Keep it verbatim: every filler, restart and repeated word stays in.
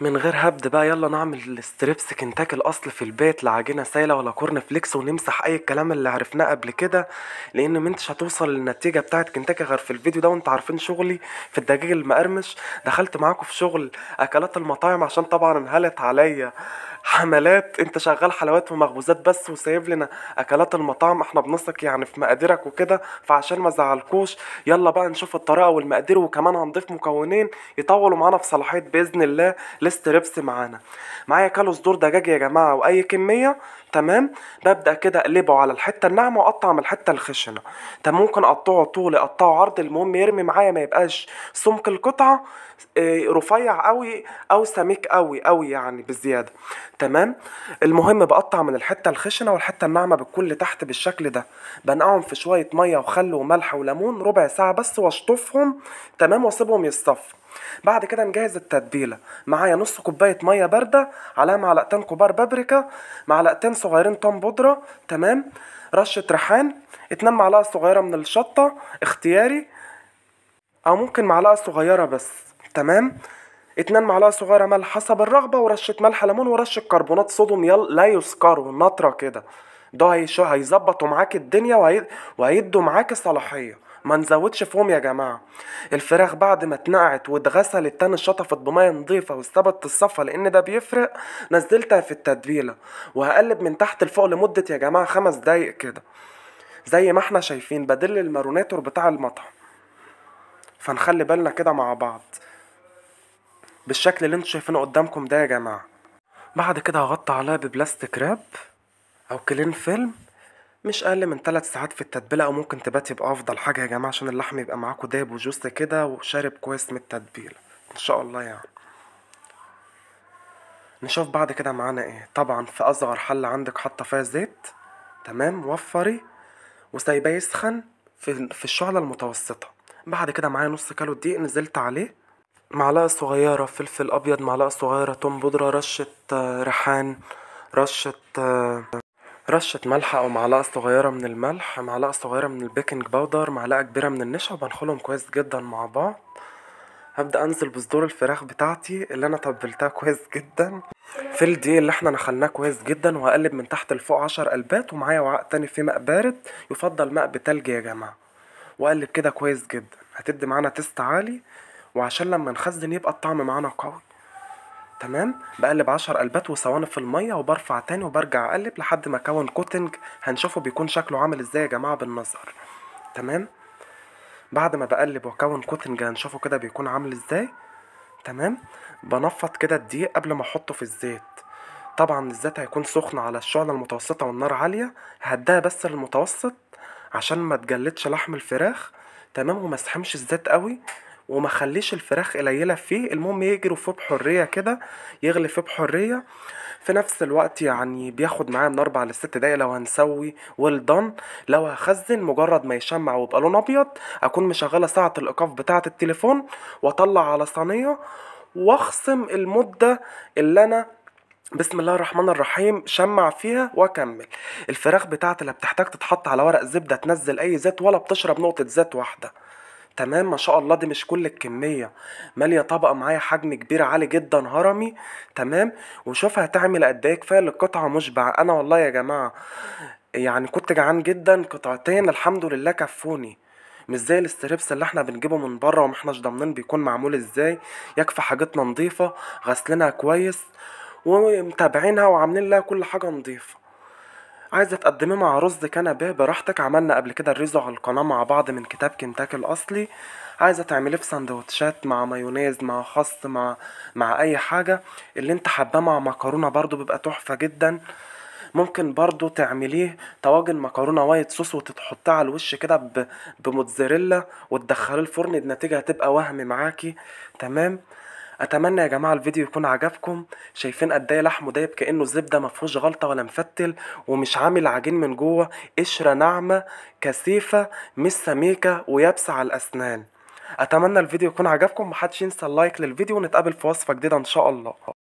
من غير هبد بقى، يلا نعمل ستريبس كنتاكي الاصل في البيت، لا عجينه سايله ولا كورن فليكس، ونمسح اي الكلام اللي عرفناه قبل كده، لان منتش هتوصل للنتيجه بتاعت كنتاكي غير في الفيديو ده. وانت عارفين شغلي في الدجاج المقرمش، دخلت معاكم في شغل اكلات المطاعم عشان طبعا انهالت عليا حملات. انت شغال حلويات ومخبوزات بس وسايب لنا اكلات المطاعم، احنا بنثق يعني في مقاديرك وكده، فعشان ما زعلكوش يلا بقى نشوف الطريقه والمقادير، وكمان هنضيف مكونين يطولوا معانا في صلاحيه باذن الله لستريبس معانا. معايا كيلو صدور دجاج يا جماعه واي كميه. تمام. ببدا كده اقلبه على الحته الناعمه واقطع من الحته الخشنه. تمام. ممكن اقطعه طول اقطعه عرض، المهم يرمي معايا ما يبقاش سمك القطعه إيه، رفيع قوي او سميك قوي قوي يعني بزياده. تمام. المهم بقطع من الحته الخشنه والحته الناعمه بالكل تحت بالشكل ده. بنقعهم في شويه ميه وخل وملح وليمون ربع ساعه بس واشطفهم. تمام. واسيبهم يصفوا. بعد كده نجهز التتبيله. معايا نص كوبايه ميه بارده، عليها معلقتين كبار بابريكا، معلقتين صغيرين توم بودره. تمام. رشه ريحان، اتنين معلقه صغيره من الشطه اختياري، او ممكن معلقه صغيره بس. تمام. اتنين معلقه صغيره ملح حسب الرغبه، ورشه ملح ليمون، ورشه كربونات صوديوم يل... لا يسكروا نطره كده. ده هيشو هيظبطوا معاك الدنيا وهي... وهيدوا معاك صلاحيه. ما نزودش فيهم يا جماعه. الفراخ بعد ما اتنقعت واتغسلت تاني اتشطفت بميه نضيفه واستبت الصفا لان ده بيفرق، نزلتها في التتبيله وهقلب من تحت لفوق لمده يا جماعه خمس دقايق كده، زي ما احنا شايفين بدل الماروناتور بتاع المطعم. فنخلي بالنا كده مع بعض بالشكل اللي انتوا شايفينه قدامكم ده يا جماعه. بعد كده هغطي عليها ببلاستيك راب او كلين فيلم، مش اقل من ثلاث ساعات في التتبيله، او ممكن تبات يبقى افضل حاجه يا جماعه عشان اللحم يبقى معاكم دايب وجوس كده وشارب كويس من التتبيله ان شاء الله يعني. نشوف بعد كده معانا ايه. طبعا في اصغر حله عندك حاطه فيها زيت. تمام. وفري وسايباه يسخن في في الشعله المتوسطه. بعد كده معايا نص كيلو دقيق نزلت عليه، معلقة صغيرة فلفل أبيض، معلقة صغيرة توم بودرة، رشة آه، ريحان، رشة آه، رشة ملح أو معلقة صغيرة من الملح، معلقة صغيرة من البيكنج باودر، معلقة كبيرة من النشا، وبنخلهم كويس جدا مع بعض. هبدأ أنزل بصدور الفراخ بتاعتي اللي أنا تبلتها كويس جدا في الدقيق اللي احنا نخلناه كويس جدا، وهقلب من تحت لفوق عشر قلبات. ومعايا وعاء تاني فيه ماء بارد، يفضل ماء بتلج يا جماعة، وأقلب كده كويس جدا. هتدي معانا تيست عالي، وعشان لما نخزن يبقى الطعم معانا قوي. تمام. بقلب عشر قلبات وثواني في المية، وبرفع تاني وبرجع اقلب لحد ما اكون كوتنج هنشوفه بيكون شكله عامل ازاي يا جماعة بالنظر. تمام. بعد ما بقلب واكون كوتنج هنشوفه كده بيكون عامل ازاي. تمام. بنفض كده الدقيق قبل ما احطه في الزيت. طبعا الزيت هيكون سخن على الشعلة المتوسطة والنار عالية، هديها بس للمتوسط عشان ما تجلدش لحم الفراخ. تمام. وما اسحمش الزيت قوي، وما خليش الفراخ قليله فيه، المهم يجروا فيه بحريه كده، يغلي فيه بحريه. في نفس الوقت يعني بياخد معايا من اربع لست دقايق لو هنسوي ويل دان. لو هخزن مجرد ما يشمع ويبقى لون ابيض، اكون مشغله ساعه الايقاف بتاعه التليفون، واطلع على صينيه واخصم المده اللي انا بسم الله الرحمن الرحيم شمع فيها واكمل. الفراخ بتاعتي لا بتحتاج تتحط على ورق زبده تنزل اي زيت، ولا بتشرب نقطه زيت واحده. تمام. ما شاء الله دي مش كل الكمية، مالية طبقة معايا حجم كبير عالي جدا هرمي. تمام. وشوف هتعمل قد ايه، كفاية القطعة مشبع. انا والله يا جماعة يعني كنت جعان جدا، قطعتين الحمد لله كفوني، مش زي الاستريبس اللي احنا بنجيبه من بره ومحناش ضامنين بيكون معمول ازاي. يكفي حاجتنا نضيفة، غسلينها كويس ومتابعينها وعاملين لها كل حاجة نضيفة. عايزة تقدميه مع رز كنبه براحتك، عملنا قبل كده الريزو على القناة مع بعض من كتاب كنتاكي الأصلي. عايزة تعمليه في سندوتشات مع مايونيز مع خس مع مع أي حاجة اللي انت حباه، مع مكرونة برضو بيبقى تحفة جدا. ممكن برضو تعمليه طواجن مكرونة وايت صوص وتحطها على الوش كده ب- بموتزاريلا وتدخليه الفرن، النتيجة هتبقى وهم معاكي. تمام. اتمنى يا جماعه الفيديو يكون عجبكم. شايفين قد ايه لحمه دايب كانه زبده، مفهوش غلطه ولا مفتل، ومش عامل عجين من جوه، قشره ناعمه كثيفه مش سميكه ويابسه على الاسنان. اتمنى الفيديو يكون عجبكم. محدش ينسى اللايك للفيديو، ونتقابل في وصفه جديده ان شاء الله.